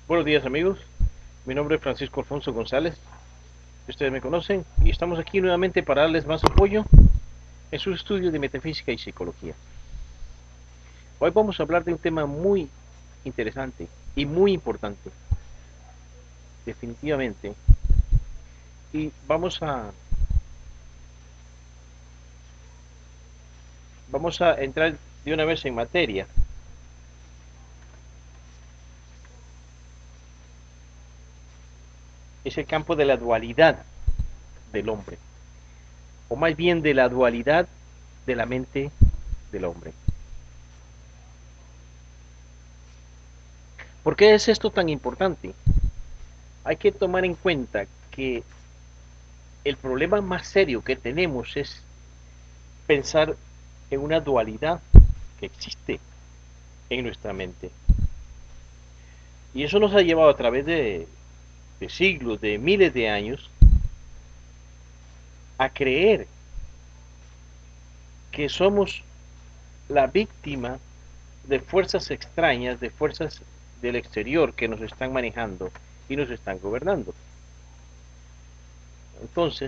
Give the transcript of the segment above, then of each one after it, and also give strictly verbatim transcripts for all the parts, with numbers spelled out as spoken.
Buenos días amigos, mi nombre es Francisco Alfonso González, ustedes me conocen y estamos aquí nuevamente para darles más apoyo en sus estudios de metafísica y psicología. Hoy vamos a hablar de un tema muy interesante y muy importante, definitivamente, y vamos a, vamos a entrar de una vez en materia. Es el campo de la dualidad del hombre, o más bien de la dualidad de la mente del hombre. ¿Por qué es esto tan importante? Hay que tomar en cuenta que el problema más serio que tenemos es pensar en una dualidad que existe en nuestra mente. Y eso nos ha llevado a través de, de siglos, de miles de años, a creer que somos la víctima de fuerzas extrañas, de fuerzas del exterior que nos están manejando y nos están gobernando. Entonces,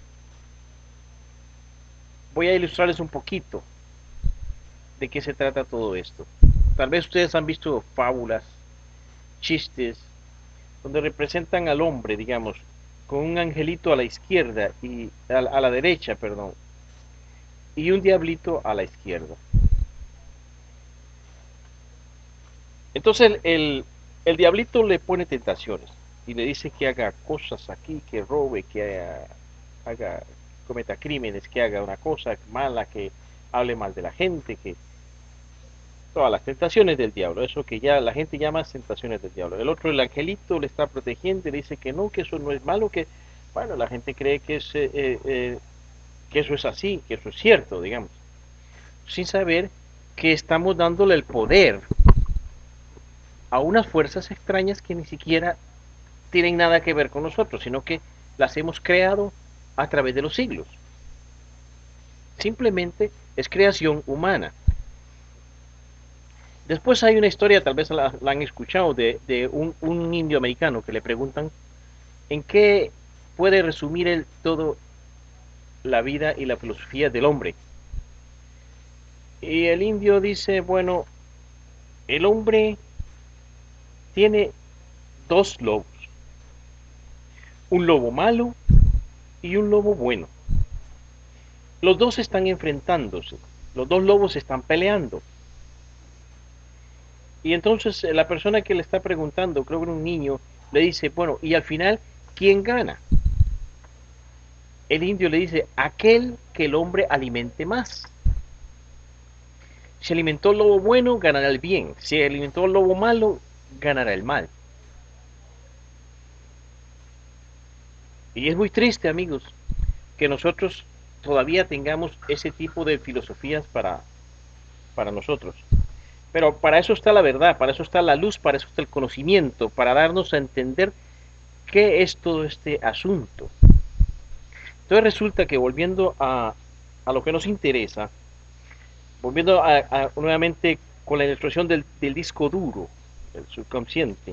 voy a ilustrarles un poquito de qué se trata todo esto. Tal vez ustedes han visto fábulas, chistes, donde representan al hombre, digamos, con un angelito a la izquierda y a la, a la derecha, perdón, y un diablito a la izquierda. Entonces el, el, el diablito le pone tentaciones y le dice que haga cosas aquí, que robe, que haga, haga cometa crímenes, que haga una cosa mala, que hable mal de la gente, que todas las tentaciones del diablo, eso que ya la gente llama tentaciones del diablo. El otro, el angelito, le está protegiendo y le dice que no, que eso no es malo, que, bueno, la gente cree que, es, eh, eh, que eso es así, que eso es cierto, digamos, sin saber que estamos dándole el poder a unas fuerzas extrañas que ni siquiera tienen nada que ver con nosotros, sino que las hemos creado a través de los siglos. Simplemente es creación humana. Después hay una historia, tal vez la, la han escuchado, de, de un, un, indio americano que le preguntan en qué puede resumir el todo la vida y la filosofía del hombre. Y el indio dice, bueno, el hombre tiene dos lobos, un lobo malo y un lobo bueno. Los dos están enfrentándose, los dos lobos están peleando. Y entonces la persona que le está preguntando, creo que era un niño, le dice, bueno, y al final, ¿quién gana? El indio le dice, aquel que el hombre alimente más. Si alimentó el lobo bueno, ganará el bien. Si alimentó el lobo malo, ganará el mal. Y es muy triste, amigos, que nosotros todavía tengamos ese tipo de filosofías para, para nosotros. Pero para eso está la verdad, para eso está la luz, para eso está el conocimiento, para darnos a entender qué es todo este asunto. Entonces resulta que volviendo a, a lo que nos interesa, volviendo a, a, nuevamente con la ilustración del, del disco duro, el subconsciente.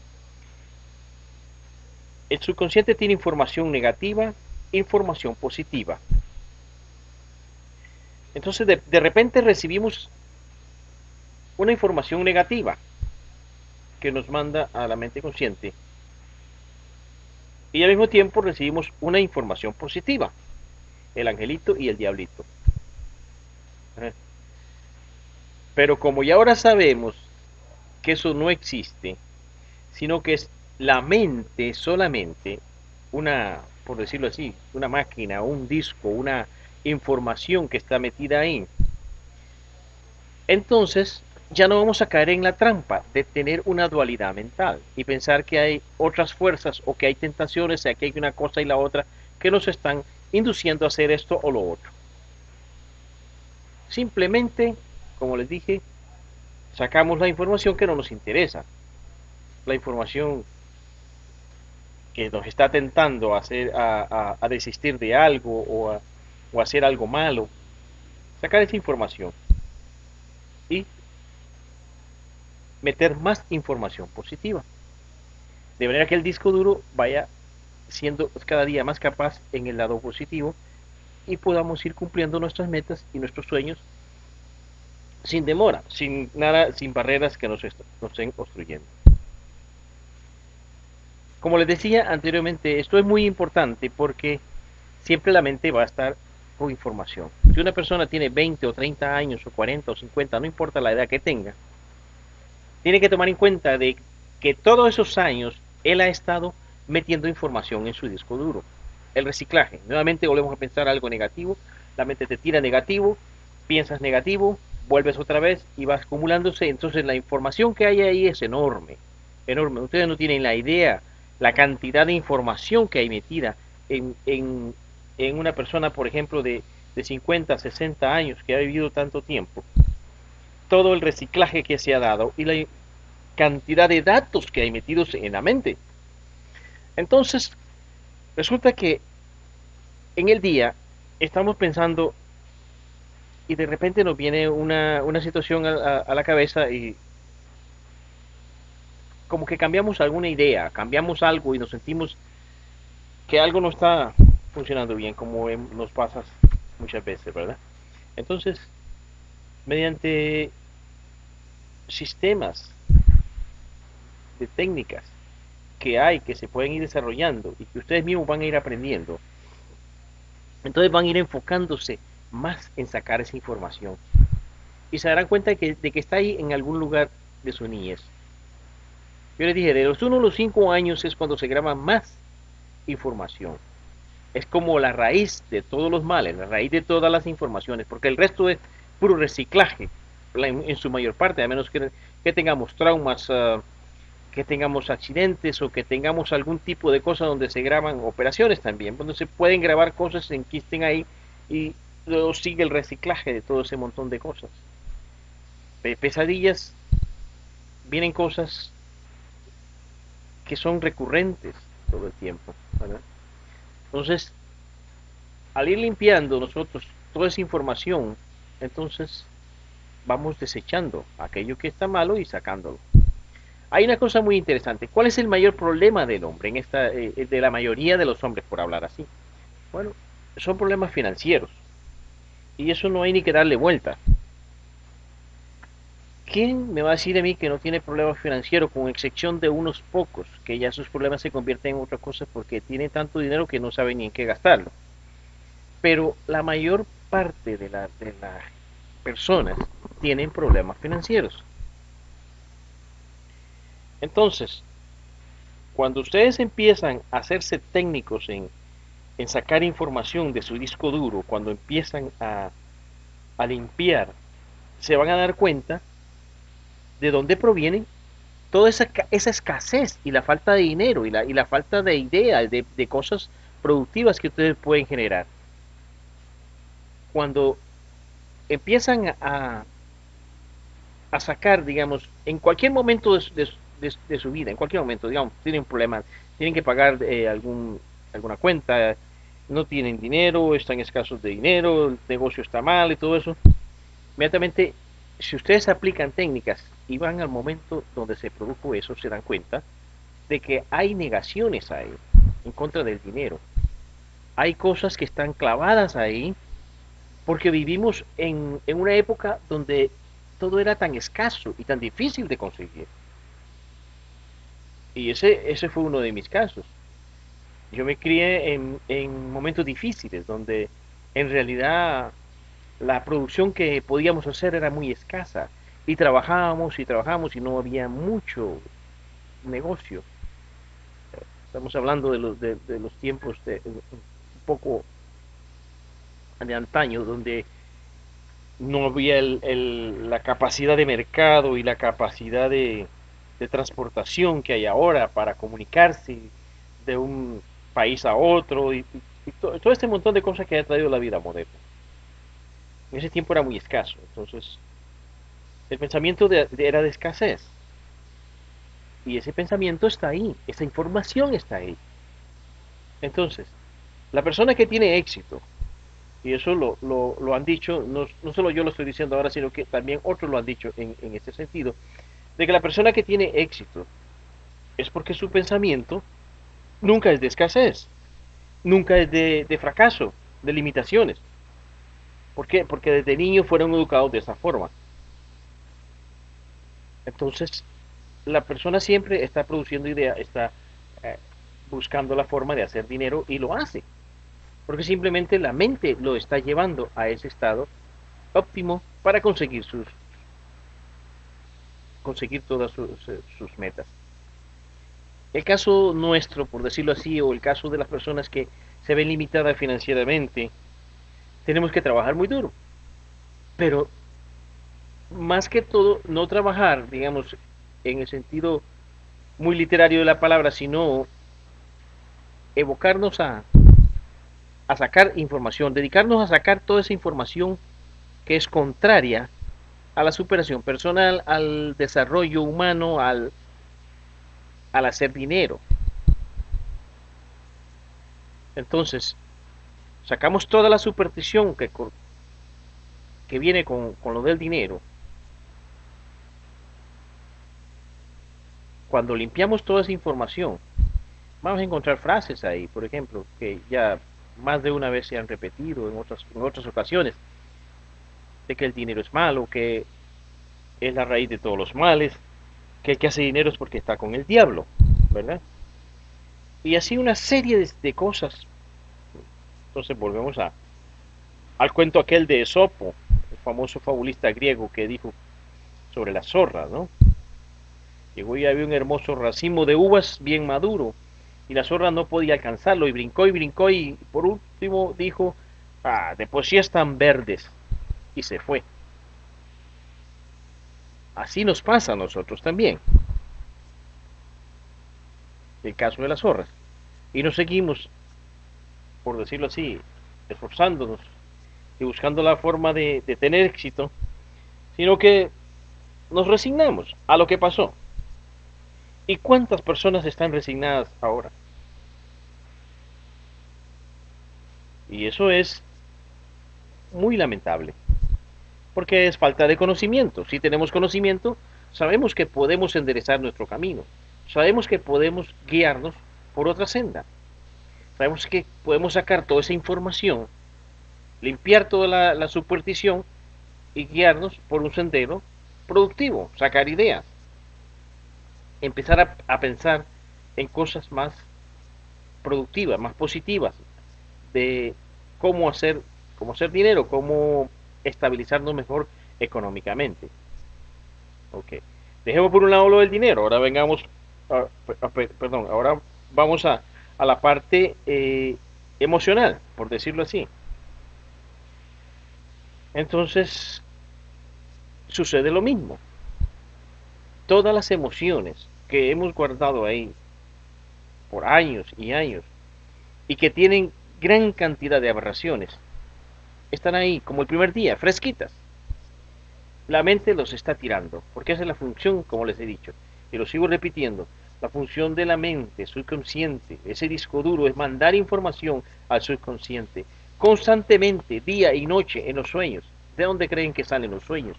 El subconsciente tiene información negativa, información positiva. Entonces de, de repente recibimos una información negativa que nos manda a la mente consciente y al mismo tiempo recibimos una información positiva, el angelito y el diablito. Pero como ya ahora sabemos que eso no existe, sino que es la mente solamente una, por decirlo así, una máquina, un disco, una información que está metida ahí. Entonces, ya no vamos a caer en la trampa de tener una dualidad mental y pensar que hay otras fuerzas o que hay tentaciones, o que hay una cosa y la otra que nos están induciendo a hacer esto o lo otro. Simplemente, como les dije, sacamos la información que no nos interesa, la información que nos está tentando a, hacer, a, a, a desistir de algo o a, o a hacer algo malo, sacar esa información y meter más información positiva. De manera que el disco duro vaya siendo cada día más capaz en el lado positivo y podamos ir cumpliendo nuestras metas y nuestros sueños sin demora, sin nada, sin barreras que nos, nos estén obstruyendo. Como les decía anteriormente, esto es muy importante porque siempre la mente va a estar con información. Si una persona tiene veinte o treinta años o cuarenta o cincuenta, no importa la edad que tenga, tiene que tomar en cuenta de que todos esos años él ha estado metiendo información en su disco duro. El reciclaje. Nuevamente volvemos a pensar algo negativo, la mente te tira negativo, piensas negativo, vuelves otra vez y vas acumulándose. Entonces la información que hay ahí es enorme, enorme. Ustedes no tienen la idea, la cantidad de información que hay metida en, en, en una persona, por ejemplo, de, de cincuenta, sesenta años que ha vivido tanto tiempo. Todo el reciclaje que se ha dado y la cantidad de datos que hay metidos en la mente. Entonces, resulta que en el día estamos pensando y de repente nos viene una, una situación a, a, a la cabeza y como que cambiamos alguna idea, cambiamos algo y nos sentimos que algo no está funcionando bien, como nos pasa muchas veces, ¿verdad? Entonces, mediante sistemas de técnicas que hay, que se pueden ir desarrollando y que ustedes mismos van a ir aprendiendo, entonces van a ir enfocándose más en sacar esa información y se darán cuenta de que, de que está ahí en algún lugar de su niñez. Yo les dije, de los uno a los cinco años es cuando se graba más información. Es como la raíz de todos los males, la raíz de todas las informaciones, porque el resto es puro reciclaje, en, en su mayor parte, a menos que, que tengamos traumas, uh, que tengamos accidentes o que tengamos algún tipo de cosa donde se graban operaciones también, donde se pueden grabar cosas en que estén ahí y luego sigue el reciclaje de todo ese montón de cosas. Pesadillas, vienen cosas que son recurrentes todo el tiempo, ¿verdad? Entonces, al ir limpiando nosotros toda esa información, entonces vamos desechando aquello que está malo y sacándolo. Hay una cosa muy interesante. ¿Cuál es el mayor problema del hombre, en esta, eh, de la mayoría de los hombres, por hablar así? Bueno, son problemas financieros. Y eso no hay ni que darle vuelta. ¿Quién me va a decir a mí que no tiene problemas financieros, con excepción de unos pocos, que ya sus problemas se convierten en otra cosa porque tienen tanto dinero que no saben ni en qué gastarlo? Pero la mayor parte de, la, de las personas tienen problemas financieros. Entonces, cuando ustedes empiezan a hacerse técnicos en, en sacar información de su disco duro, cuando empiezan a, a limpiar, se van a dar cuenta de dónde provienen toda esa, esa escasez y la falta de dinero y la, y la falta de ideas, de, de cosas productivas que ustedes pueden generar. Cuando empiezan a, a sacar, digamos, en cualquier momento de, de, de, de, su vida, en cualquier momento, digamos, tienen problemas, tienen que pagar eh, algún, alguna cuenta, no tienen dinero, están escasos de dinero, el negocio está mal y todo eso, inmediatamente, si ustedes aplican técnicas y van al momento donde se produjo eso, se dan cuenta de que hay negaciones ahí, en contra del dinero. Hay cosas que están clavadas ahí porque vivimos en, en una época donde todo era tan escaso y tan difícil de conseguir. Y ese, ese fue uno de mis casos. Yo me crié en, en momentos difíciles donde en realidad la producción que podíamos hacer era muy escasa y trabajábamos y trabajábamos y no había mucho negocio. Estamos hablando de los, de, de los tiempos de, un poco de antaño, donde no había el, el, la capacidad de mercado y la capacidad de, de transportación que hay ahora para comunicarse de un país a otro y, y to, todo este montón de cosas que ha traído la vida moderna. En ese tiempo era muy escaso, entonces el pensamiento de, de, era de escasez y ese pensamiento está ahí, esa información está ahí. Entonces, la persona que tiene éxito, y eso lo, lo, lo han dicho, no, no, solo yo lo estoy diciendo ahora, sino que también otros lo han dicho en, en este sentido, de que la persona que tiene éxito es porque su pensamiento nunca es de escasez, nunca es de, de fracaso, de limitaciones. ¿Por qué? Porque desde niños fueron educados de esa forma. Entonces, la persona siempre está produciendo ideas, está eh, buscando la forma de hacer dinero y lo hace. Porque simplemente la mente lo está llevando a ese estado óptimo para conseguir sus conseguir todas sus, sus metas. El caso nuestro, por decirlo así, o el caso de las personas que se ven limitadas financieramente, tenemos que trabajar muy duro. Pero más que todo, no trabajar, digamos, en el sentido muy literario de la palabra, sino evocarnos a, a sacar información, dedicarnos a sacar toda esa información que es contraria a la superación personal, al desarrollo humano, al, al hacer dinero. Entonces, sacamos toda la superstición que, que viene con, con lo del dinero. Cuando limpiamos toda esa información, vamos a encontrar frases ahí, por ejemplo, que ya más de una vez se han repetido en otras, en otras ocasiones, de que el dinero es malo, que es la raíz de todos los males, que el que hace dinero es porque está con el diablo, ¿verdad? Y así una serie de, de cosas. Entonces volvemos a, al cuento aquel de Esopo, el famoso fabulista griego que dijo sobre las zorras, ¿no? Llegó y había un hermoso racimo de uvas bien maduro, y la zorra no podía alcanzarlo, y brincó y brincó, y por último dijo, ah, de por sí están verdes, y se fue. Así nos pasa a nosotros también, el caso de las zorras. Y nos seguimos, por decirlo así, esforzándonos y buscando la forma de, de tener éxito, sino que nos resignamos a lo que pasó. ¿Y cuántas personas están resignadas ahora? Y eso es muy lamentable, porque es falta de conocimiento. Si tenemos conocimiento, sabemos que podemos enderezar nuestro camino, sabemos que podemos guiarnos por otra senda, sabemos que podemos sacar toda esa información, limpiar toda la, la superstición y guiarnos por un sendero productivo, sacar ideas, empezar a, a pensar en cosas más productivas, más positivas, de cómo hacer, cómo hacer dinero, cómo estabilizarnos mejor económicamente. Ok. Dejemos por un lado lo del dinero. Ahora vengamos, a, a, perdón, ahora vamos a, a la parte eh, emocional, por decirlo así. Entonces, sucede lo mismo. Todas las emociones que hemos guardado ahí por años y años y que tienen gran cantidad de aberraciones, están ahí como el primer día, fresquitas. La mente los está tirando, porque esa es la función, como les he dicho, y lo sigo repitiendo, la función de la mente subconsciente, ese disco duro, es mandar información al subconsciente, constantemente, día y noche, en los sueños. ¿De dónde creen que salen los sueños?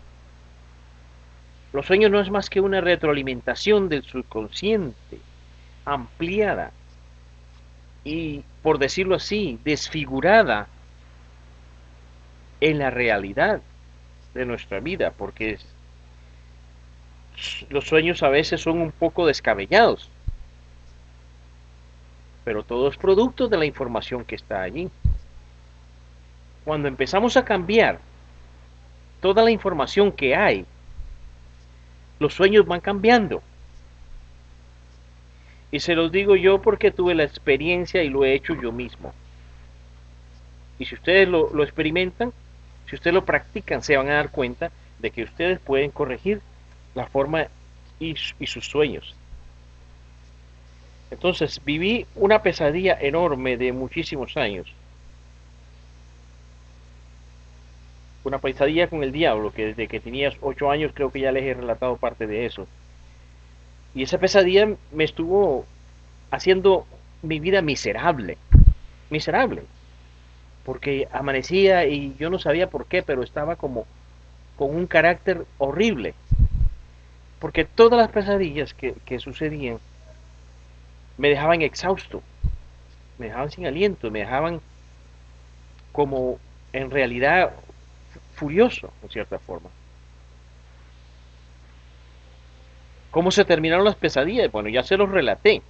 Los sueños no es más que una retroalimentación del subconsciente, ampliada y, por decirlo así, desfigurada en la realidad de nuestra vida, porque los sueños a veces son un poco descabellados, pero todo es producto de la información que está allí. Cuando empezamos a cambiar toda la información que hay, los sueños van cambiando. Y se los digo yo porque tuve la experiencia y lo he hecho yo mismo. Y si ustedes lo, lo experimentan, si ustedes lo practican, se van a dar cuenta de que ustedes pueden corregir la forma y, y sus sueños. Entonces viví una pesadilla enorme de muchísimos años. Una pesadilla con el diablo, que desde que tenías ocho años creo que ya les he relatado parte de eso. Y esa pesadilla me estuvo haciendo mi vida miserable, miserable, porque amanecía y yo no sabía por qué, pero estaba como con un carácter horrible, porque todas las pesadillas que, que sucedían me dejaban exhausto, me dejaban sin aliento, me dejaban como en realidad furioso, en cierta forma. ¿Cómo se terminaron las pesadillas? Bueno, ya se los relaté.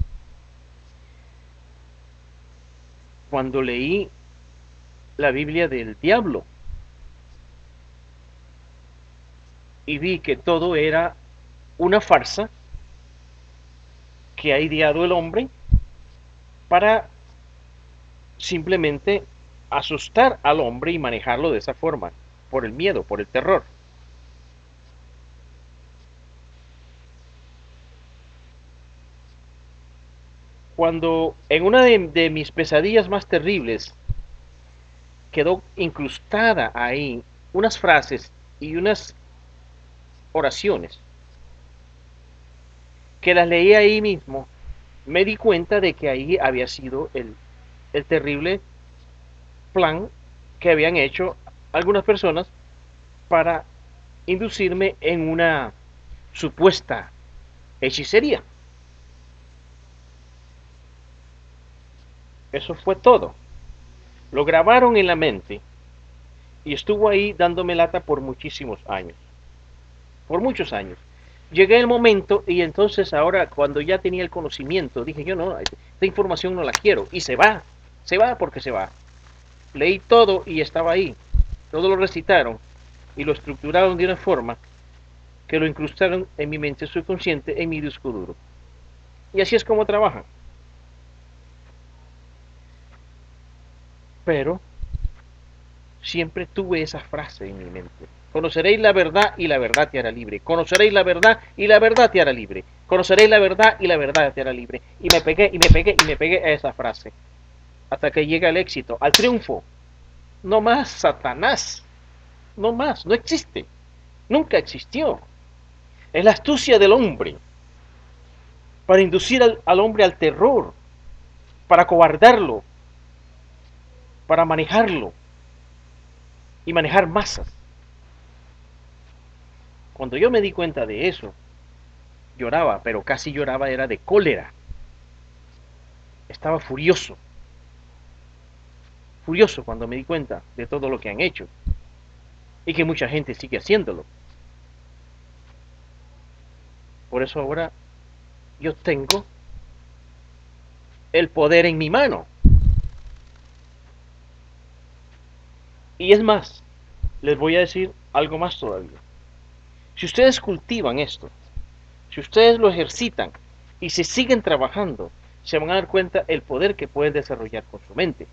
Cuando leí la Biblia del diablo y vi que todo era una farsa que ha ideado el hombre para simplemente asustar al hombre y manejarlo de esa forma, por el miedo, por el terror. Cuando en una de, de mis pesadillas más terribles quedó incrustada ahí unas frases y unas oraciones que las leí ahí mismo, me di cuenta de que ahí había sido el, el terrible plan que habían hecho algunas personas para inducirme en una supuesta hechicería. Eso fue todo. Lo grabaron en la mente y estuvo ahí dándome lata por muchísimos años. Por muchos años. Llegué el momento y entonces ahora cuando ya tenía el conocimiento, dije yo no, esta información no la quiero. Y se va, se va porque se va. Leí todo y estaba ahí. Todo lo recitaron y lo estructuraron de una forma que lo incrustaron en mi mente subconsciente, en mi disco duro. Y así es como trabajan. Pero siempre tuve esa frase en mi mente. Conoceréis la verdad y la verdad te hará libre. Conoceréis la verdad y la verdad te hará libre. Conoceréis la verdad y la verdad te hará libre. Y me pegué y me pegué y me pegué a esa frase. Hasta que llega el éxito, al triunfo. No más Satanás. No más, no existe. Nunca existió. Es la astucia del hombre para inducir al, al hombre al terror, para cobardarlo, para manejarlo y manejar masas. Cuando yo me di cuenta de eso, lloraba, pero casi lloraba era de cólera. Estaba furioso, furioso cuando me di cuenta de todo lo que han hecho y que mucha gente sigue haciéndolo. Por eso ahora yo tengo el poder en mi mano. Y es más, les voy a decir algo más todavía. Si ustedes cultivan esto, si ustedes lo ejercitan y se siguen trabajando, se van a dar cuenta el poder que pueden desarrollar con su mente.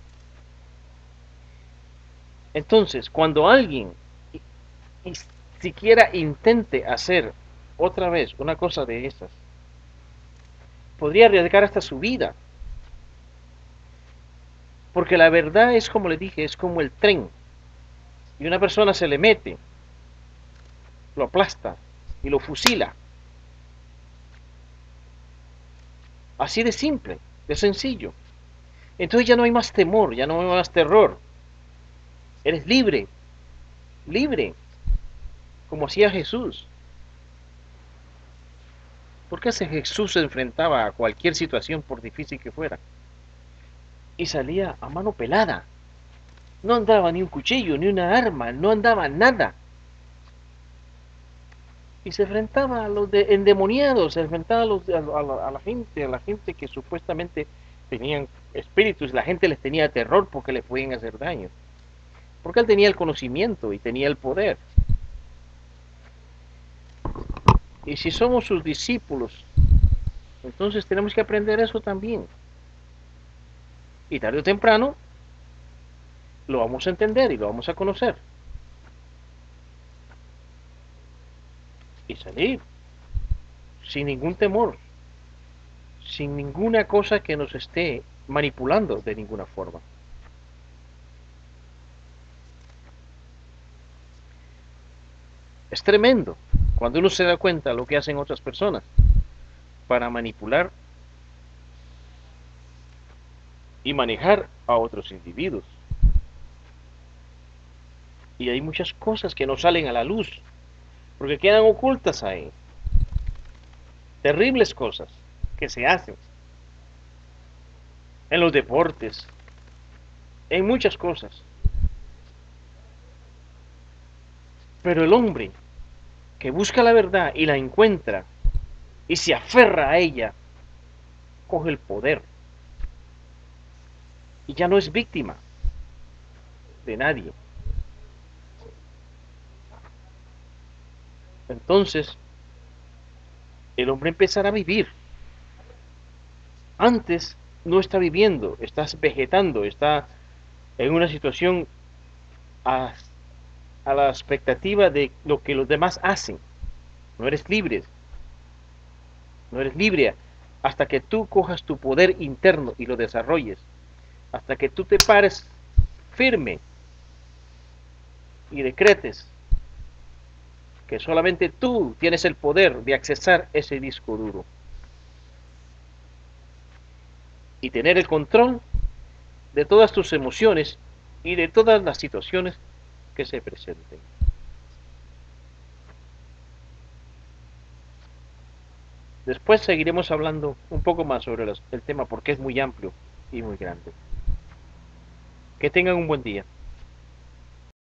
Entonces, cuando alguien y siquiera intente hacer otra vez una cosa de esas, podría arriesgar hasta su vida. Porque la verdad es, como le dije, es como el tren. Y una persona se le mete, lo aplasta y lo fusila. Así de simple, de sencillo. Entonces ya no hay más temor, ya no hay más terror. Eres libre, libre, como hacía Jesús. Porque ese Jesús se enfrentaba a cualquier situación, por difícil que fuera, y salía a mano pelada. No andaba ni un cuchillo, ni una arma, no andaba nada. Y se enfrentaba a los de, endemoniados, se enfrentaba a, los, a, la, a la gente, a la gente que supuestamente tenían espíritus, la gente les tenía terror porque les podían hacer daño. Porque él tenía el conocimiento y tenía el poder. Y si somos sus discípulos, entonces tenemos que aprender eso también. Y tarde o temprano lo vamos a entender y lo vamos a conocer. Y salir sin ningún temor, sin ninguna cosa que nos esté manipulando de ninguna forma. Es tremendo cuando uno se da cuenta de lo que hacen otras personas para manipular y manejar a otros individuos. Y hay muchas cosas que no salen a la luz, porque quedan ocultas ahí. Terribles cosas. que se hacen en los deportes, en muchas cosas. Pero el hombre que busca la verdad y la encuentra y se aferra a ella, coge el poder y ya no es víctima de nadie. Entonces, el hombre empezará a vivir. Antes no está viviendo, estás vegetando, está en una situación a, a la expectativa de lo que los demás hacen. No eres libre, no eres libre hasta que tú cojas tu poder interno y lo desarrolles, hasta que tú te pares firme y decretes que solamente tú tienes el poder de accesar ese disco duro y tener el control de todas tus emociones y de todas las situaciones que se presenten. Después seguiremos hablando un poco más sobre los, el tema porque es muy amplio y muy grande. Que tengan un buen día.